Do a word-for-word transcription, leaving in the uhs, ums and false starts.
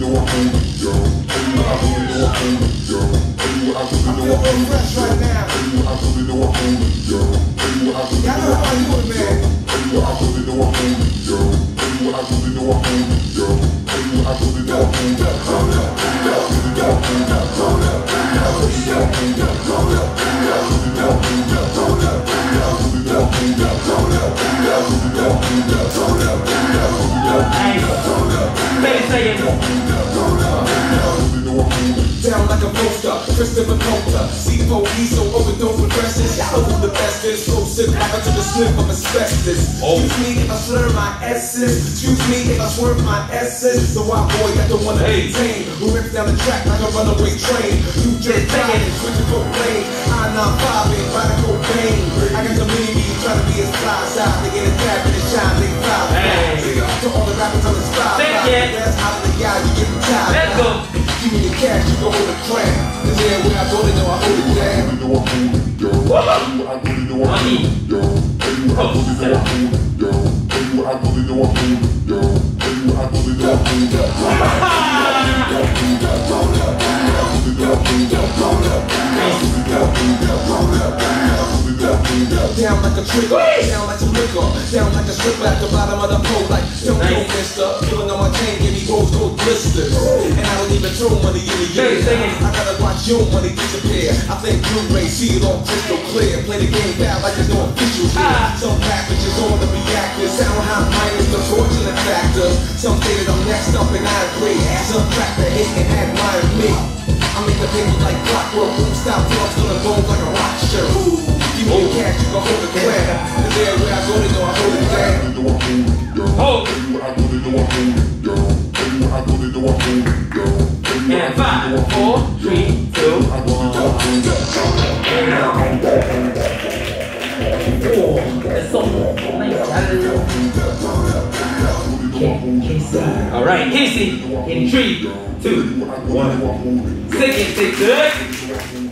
fresh right now. Y'all know how I do it, man. Down like a poster, Christopher Coulter, C four E, so overdose with dresses. Y'all know who the best is, so sit back to the slip of asbestos. Excuse me if I slur my essence, excuse me if I swerve my essence. The wild boy got the one to maintain, who rips down the track like a runaway train. You just riding, switching for lane, I nine five and radical pain. I got the mini-me trying to be as fly side, to get a tap in the shine, they fly. To all the rappers on the spot, that's out of the guy, you get the time. Let's go. Give me the cash, you go hold the crown. Cause everywhere I go, they know I hold it down. Money. Down like a trigger, down like some liquor, down like a stripper at the bottom of the pole. Like, don't go, mister. Feeling on my chain, give me rose gold blisters. And I don't even throw money in the year. I gotta watch your money disappear. I think Blu-ray, see it all crystal clear. Play the game bad like there's no official here. Some packages on the reactors, sound high minus the fortunate factors. Some say that I'm next up and I agree. Some crack the hate and admire me. I make the paper like clockwork, boom style drugs on the bone like a rock shirt. Give me the cash, you can hold the grand. Cause everywhere I go, they know I hold it down. Hold. And five, four, three, two, one. Four. That's so nice. All right, Casey, in three, two, one. Second, take good.